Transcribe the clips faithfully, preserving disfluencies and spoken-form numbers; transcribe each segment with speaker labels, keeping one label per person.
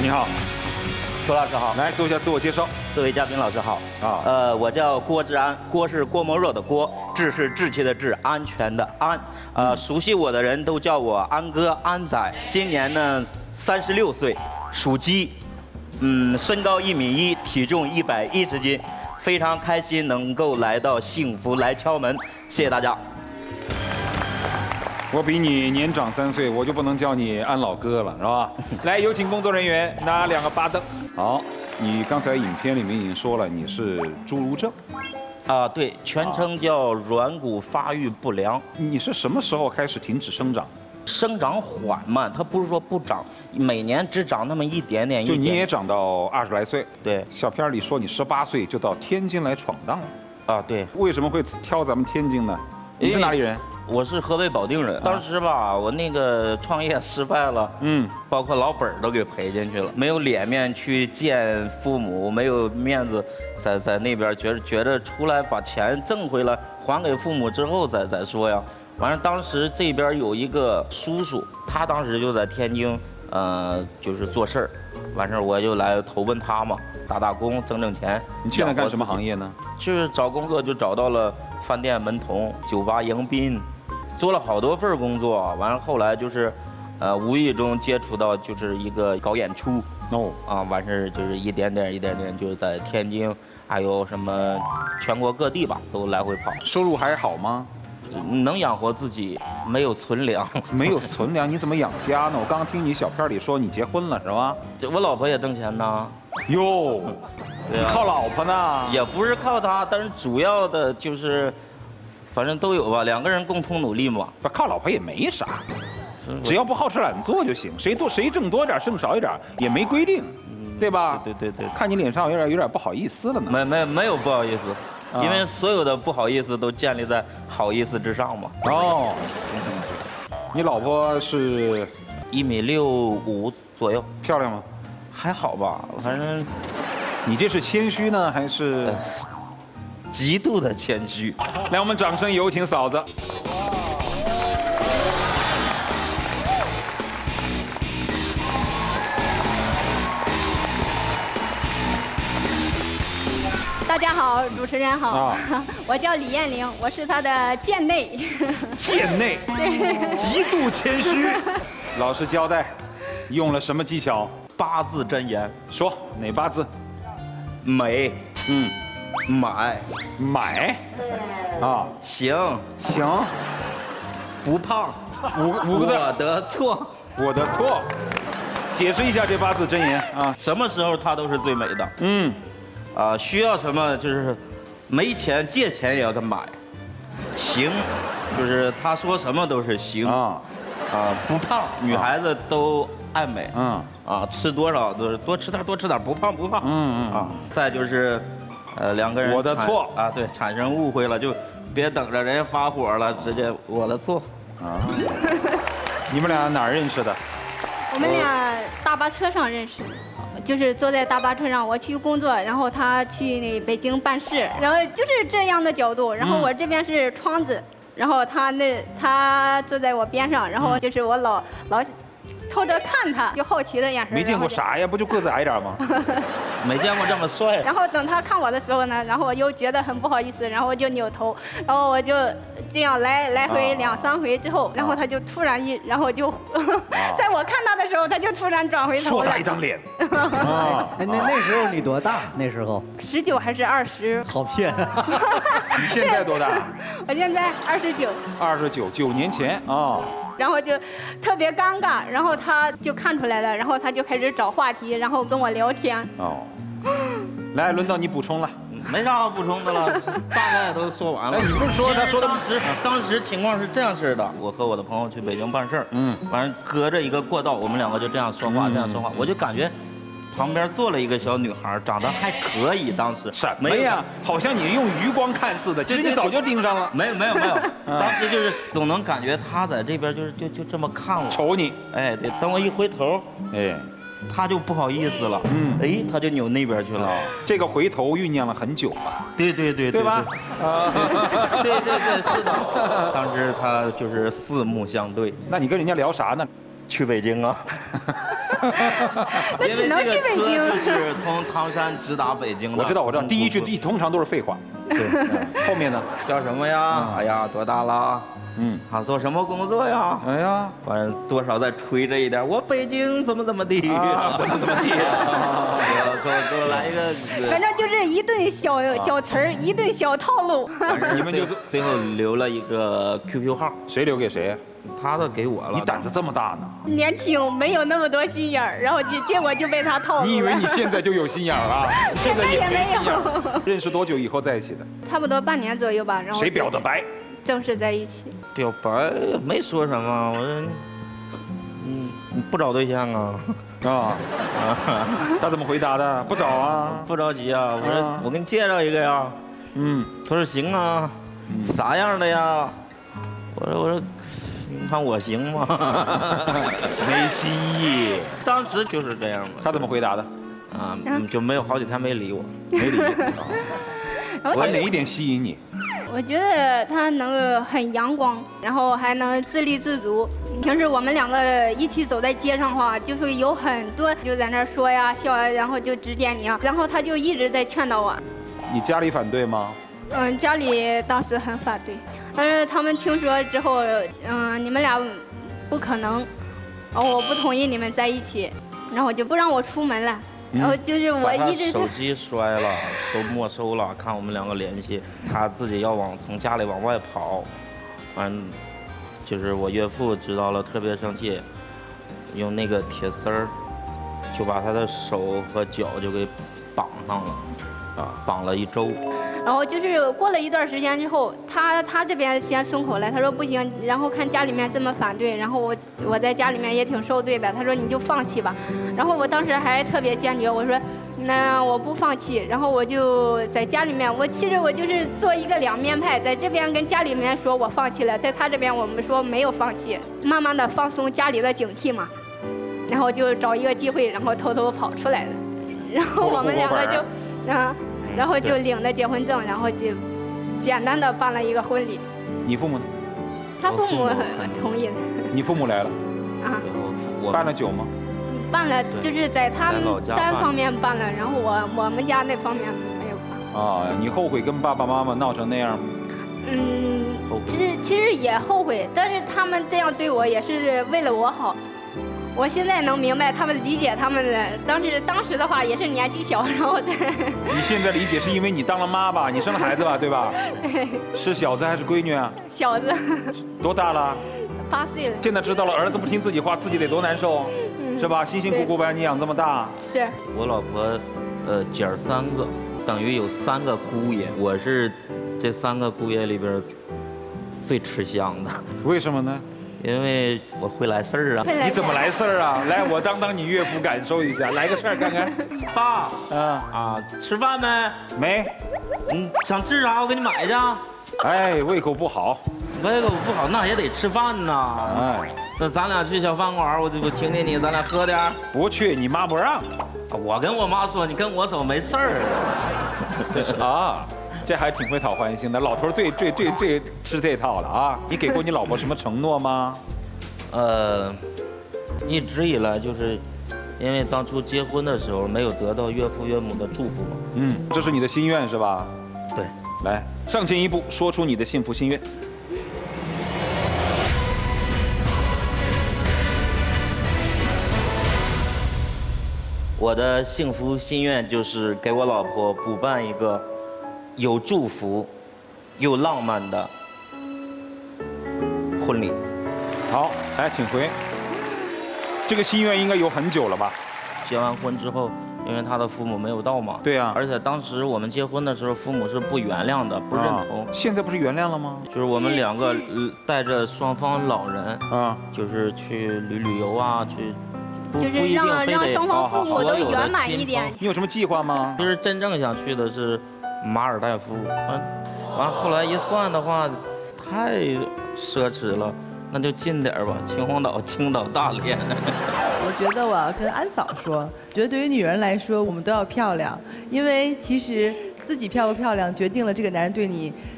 Speaker 1: 你好，
Speaker 2: 郭老师好，
Speaker 1: 来做一下自我介绍。
Speaker 2: 四位嘉宾老师好
Speaker 1: 啊，
Speaker 2: 呃，我叫郭志安，郭是郭沫若的郭，志是志气的志，安全的安。呃，熟悉我的人都叫我安哥、安仔。今年呢三十六岁，属鸡，嗯，身高一米一，体重一百一十斤，非常开心能够来到幸福来敲门，谢谢大家。
Speaker 1: 我比你年长三岁，我就不能叫你安老哥了，是吧？来，有请工作人员拿两个八灯。好，你刚才影片里面已经说了，你是侏儒症。
Speaker 2: 啊，对，全称叫软骨发育不良。
Speaker 1: 你是什么时候开始停止生长？
Speaker 2: 生长缓慢，它不是说不长，每年只长那么一点点。
Speaker 1: 就你也长到二十来岁。
Speaker 2: 对，
Speaker 1: 小片里说你十八岁就到天津来闯荡了。
Speaker 2: 啊，对。
Speaker 1: 为什么会挑咱们天津呢？你是哪里人？
Speaker 2: 我是河北保定人。当时吧，我那个创业失败了，嗯，包括老本儿都给赔进去了，没有脸面去见父母，没有面子在在那边，觉得觉得出来把钱挣回来还给父母之后再再说呀。完了，当时这边有一个叔叔，他当时就在天津，呃，就是做事儿，完事儿我就来投奔他嘛，打打工挣挣钱。
Speaker 1: 你现在干什么行业呢？
Speaker 2: 就是找工作就找到了饭店门童、酒吧迎宾。做了好多份工作，完了后来就是，呃，无意中接触到就是一个搞演出，哦，啊，完事儿就是一点点一点点，就是在天津，还有什么全国各地吧，都来回跑。
Speaker 1: 收入还好吗？
Speaker 2: 能养活自己，没有存粮。
Speaker 1: 没有存粮，你怎么养家呢？我刚刚听你小片里说你结婚了是吧？
Speaker 2: 这我老婆也挣钱呢。
Speaker 1: 哟，对啊，靠老婆呢？
Speaker 2: 也不是靠她，但是主要的就是。反正都有吧，两个人共同努力嘛。
Speaker 1: 不靠老婆也没啥，只要不好吃懒做就行。谁多谁挣多点，挣少一点也没规定，对吧？
Speaker 2: 对对对。
Speaker 1: 看你脸上有点有点不好意思了呢。
Speaker 2: 没没没有不好意思，因为所有的不好意思都建立在好意思之上嘛。
Speaker 1: 哦，行行行。你老婆是
Speaker 2: 一米六五左右，
Speaker 1: 漂亮吗？
Speaker 2: 还好吧，反正。
Speaker 1: 你这是谦虚呢，还是？
Speaker 2: 极度的谦虚。
Speaker 1: 来，我们掌声有请嫂子。
Speaker 3: 大家好，主持人好，啊、我叫李艳玲，我是她的贱内。
Speaker 1: 贱内，极度谦虚。老师交代，用了什么技巧？
Speaker 2: 八字真言。
Speaker 1: 说哪八字？
Speaker 2: 美。嗯。买，
Speaker 1: 买，啊，
Speaker 2: 行
Speaker 1: 行，
Speaker 2: 不胖，
Speaker 1: 五五个字。
Speaker 2: 我的错，
Speaker 1: 我的错。解释一下这八字真言啊。
Speaker 2: 什么时候她都是最美的。嗯，啊，需要什么就是没钱借钱也要她买。行，就是她说什么都是行啊啊，不胖，女孩子都爱美。嗯啊，吃多少都是多吃点多吃点，不胖不胖。嗯嗯啊，再就是。呃，两个人
Speaker 1: 我的错
Speaker 2: 啊，对，产生误会了，就别等着人家发火了，直接我的错啊。
Speaker 1: 你们俩哪儿认识的？
Speaker 3: 我们俩大巴车上认识，就是坐在大巴车上，我去工作，然后他去那北京办事，然后就是这样的角度，然后我这边是窗子，然后他那他坐在我边上，然后就是我老老。偷着看他，就好奇的眼神。
Speaker 1: 没见过啥呀，不就个子矮点吗？
Speaker 2: 没见过这么帅。
Speaker 3: 然后等他看我的时候呢，然后我又觉得很不好意思，然后我就扭头，然后我就这样来来回两三回之后，然后他就突然一，然后就在我看他的时候，他就突然转回头
Speaker 1: 了。硕大一张脸。
Speaker 4: 啊，哎，那那时候你多大？那时候
Speaker 3: 十九还是二十？
Speaker 4: 好骗。
Speaker 1: 你现在多大？
Speaker 3: 我现在二十九。
Speaker 1: 二十九，九年前啊。
Speaker 3: 然后就特别尴尬，然后他就看出来了，然后他就开始找话题，然后跟我聊天。哦，
Speaker 1: 来，轮到你补充了。
Speaker 2: 没啥好补充的了，大概都说完了。
Speaker 1: 哎，你不是说他说
Speaker 2: 当时当时情况是这样式的，我和我的朋友去北京办事儿，嗯，完了隔着一个过道，我们两个就这样说话，这样说话，我就感觉。旁边坐了一个小女孩，长得还可以。当时
Speaker 1: 什么呀？好像你用余光看似的，其实你早就盯上了。
Speaker 2: 没有没有没有，当时就是总能感觉她在这边就是就就这么看我，
Speaker 1: 瞅你。
Speaker 2: 哎，对，等我一回头，哎，她就不好意思了。嗯，哎，她就扭那边去了。
Speaker 1: 这个回头酝酿了很久吧？
Speaker 2: 对对对
Speaker 1: 对吧？
Speaker 2: 啊，对对对，是的。当时她就是四目相对。
Speaker 1: 那你跟人家聊啥呢？
Speaker 2: 去北京啊。
Speaker 3: 那只能去北京。
Speaker 2: 是从唐山直达北京的。
Speaker 1: 我知道，我知道，第一句一通常都是废话。对，后面呢？
Speaker 2: 叫什么呀？哎呀，多大了？嗯，他做什么工作呀？
Speaker 1: 哎呀，
Speaker 2: 反正多少再吹着一点，我北京怎么怎么地，
Speaker 1: 啊、怎么怎么地，
Speaker 2: 给我给我来一个，
Speaker 3: 反正就是一顿小小词儿，一顿小套路。
Speaker 2: 你们就最后留了一个 Q Q 号，
Speaker 1: 谁留给谁？
Speaker 2: 他的给我了。
Speaker 1: 你胆子这么大呢？
Speaker 3: 年轻，没有那么多心眼儿，然后就结果就被他套路了。
Speaker 1: 你以为你现在就有心眼儿啊？
Speaker 3: 现在也没
Speaker 1: 有。认识多久以后在一起的？
Speaker 3: 差不多半年左右吧，然后
Speaker 1: 谁表的白？
Speaker 3: 正式在一起。
Speaker 2: 表白没说什么，我说，嗯，你不找对象啊？
Speaker 1: 啊，他怎么回答的？不找啊，
Speaker 2: 不着急啊。我说我给你介绍一个呀。嗯，他说行啊，啥样的呀？我说我说，你看我行吗？
Speaker 1: 没新意。
Speaker 2: 当时就是这样的。
Speaker 1: 他怎么回答的？
Speaker 2: 啊，就没有好几天没理我，
Speaker 1: 没理我。他哪一点吸引你？
Speaker 3: 我觉得他能很阳光，然后还能自立自足。平时我们两个一起走在街上的话，就会有很多就在那说呀笑呀，然后就指点你啊，然后他就一直在劝导我。
Speaker 1: 你家里反对吗？
Speaker 3: 嗯，家里当时很反对，但是他们听说之后，嗯，你们俩不可能，然后我不同意你们在一起，然后就不让我出门了。然后就是我一直
Speaker 2: 手机摔了，都没收了，看我们两个联系，他自己要往从家里往外跑，完，就是我岳父知道了特别生气，用那个铁丝儿就把他的手和脚就给绑上了，啊，绑了一周。
Speaker 3: 然后就是过了一段时间之后，他他这边先松口了，他说不行，然后看家里面这么反对，然后我我在家里面也挺受罪的，他说你就放弃吧。然后我当时还特别坚决，我说那我不放弃，然后我就在家里面，我其实我就是做一个两面派，在这边跟家里面说我放弃了，在他这边我们说没有放弃，慢慢的放松家里的警惕嘛，然后就找一个机会，然后偷偷跑出来了，然后我们两个就啊。然后就领了结婚证，然后就简单的办了一个婚礼。
Speaker 1: 你父母呢？
Speaker 3: 他父母同意的。
Speaker 1: 你父母来了？
Speaker 3: 啊。
Speaker 1: 办了酒吗？
Speaker 3: 办了，就是在他们单方面办了，然后我我们家那方面没有办。
Speaker 1: 啊，你后悔跟爸爸妈妈闹成那样吗？
Speaker 3: 嗯，其实其实也后悔，但是他们这样对我也是为了我好。我现在能明白他们理解他们的，当时当时的话也是年纪小，然后再。
Speaker 1: 你现在理解是因为你当了妈吧？你生了孩子吧，对吧？
Speaker 3: 对。
Speaker 1: 是小子还是闺女啊？
Speaker 3: 小子。
Speaker 1: 多大了？
Speaker 3: 八岁了。
Speaker 1: 现在知道了，儿子不听自己话，自己得多难受，嗯、是吧？辛辛苦苦把你养这么大。
Speaker 3: 是。
Speaker 2: 我老婆，呃，姐儿三个，等于有三个姑爷，我是这三个姑爷里边最吃香的。
Speaker 1: 为什么呢？
Speaker 2: 因为我会来事儿啊！
Speaker 1: 你怎么来事儿啊？来，我当当你岳父感受一下，来个事儿看看。
Speaker 2: 爸，嗯啊，吃饭没？
Speaker 1: 没。
Speaker 2: 嗯，想吃啥？我给你买去。
Speaker 1: 哎，胃口不好。
Speaker 2: 胃口不好，那也得吃饭呐。哎，那咱俩去小饭馆，我我请请你，咱俩喝点。
Speaker 1: 不去，你妈不让。
Speaker 2: 我跟我妈说，你跟我走没事儿。
Speaker 1: 啊。这还挺会讨欢心的，老头最最最最吃这套了啊！你给过你老婆什么承诺吗？
Speaker 2: 呃，一直以来就是，因为当初结婚的时候没有得到岳父岳母的祝福。
Speaker 1: 嗯，这是你的心愿是吧？
Speaker 2: 对，
Speaker 1: 来上前一步，说出你的幸福心愿。
Speaker 2: 我的幸福心愿就是给我老婆补办一个有祝福又浪漫的婚礼。
Speaker 1: 好，来，请回。这个心愿应该有很久了吧？
Speaker 2: 结完婚之后，因为他的父母没有到嘛。
Speaker 1: 对呀。
Speaker 2: 而且当时我们结婚的时候，父母是不原谅的，不认同。
Speaker 1: 现在不是原谅了吗？
Speaker 2: 就是我们两个带着双方老人啊，就是去旅旅游啊，去。
Speaker 3: 就是让让双方父母都圆满一点。
Speaker 1: 你有什么计划吗？
Speaker 2: 其实真正想去的是马尔代夫，完，完后来一算的话，太奢侈了，那就近点吧，秦皇岛、青岛、大连。
Speaker 5: 我觉得我要跟安嫂说，觉得对于女人来说，我们都要漂亮，因为其实自己漂不漂亮决定了这个男人对你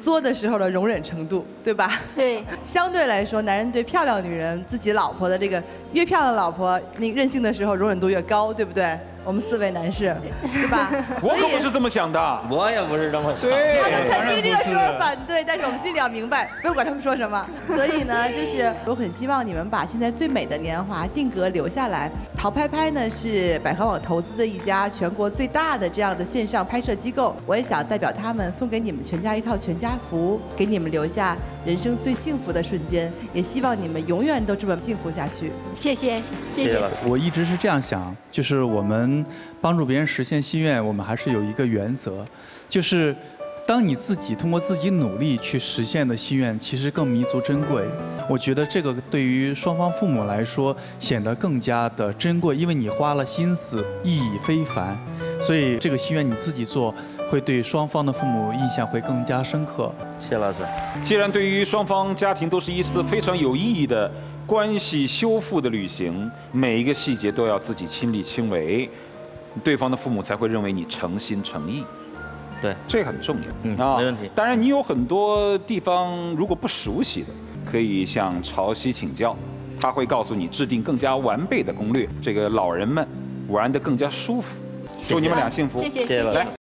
Speaker 5: 作的时候的容忍程度，对吧？
Speaker 3: 对。
Speaker 5: 相对来说，男人对漂亮女人、自己老婆的这个越漂亮的老婆，那任性的时候容忍度越高，对不对？我们四位男士，对吧？
Speaker 1: 我可不是这么想的，
Speaker 2: 我也不是这么想。
Speaker 1: 对，
Speaker 5: 他们肯定这个时候反对，但是我们心里要明白，不用管他们说什么。所以呢，就是我很希望你们把现在最美的年华定格留下来。淘拍拍呢是百合网投资的一家全国最大的这样的线上拍摄机构，我也想代表他们送给你们全家一套全家福，给你们留下人生最幸福的瞬间，也希望你们永远都这么幸福下去。
Speaker 3: 谢谢，谢谢。
Speaker 6: 我一直是这样想，就是我们帮助别人实现心愿，我们还是有一个原则，就是当你自己通过自己努力去实现的心愿，其实更弥足珍贵。我觉得这个对于双方父母来说显得更加的珍贵，因为你花了心思，意义非凡。所以这个心愿你自己做，会对双方的父母印象会更加深刻。
Speaker 2: 谢谢老师。
Speaker 1: 既然对于双方家庭都是一次非常有意义的关系修复的旅行，每一个细节都要自己亲力亲为，对方的父母才会认为你诚心诚意。
Speaker 2: 对，
Speaker 1: 这很重要。
Speaker 2: 嗯，没问题。
Speaker 1: 当然，你有很多地方如果不熟悉的，可以向潮汐请教，他会告诉你制定更加完备的攻略，这个老人们玩得更加舒服。祝你们俩幸福。
Speaker 3: 谢谢，谢谢。
Speaker 1: 来。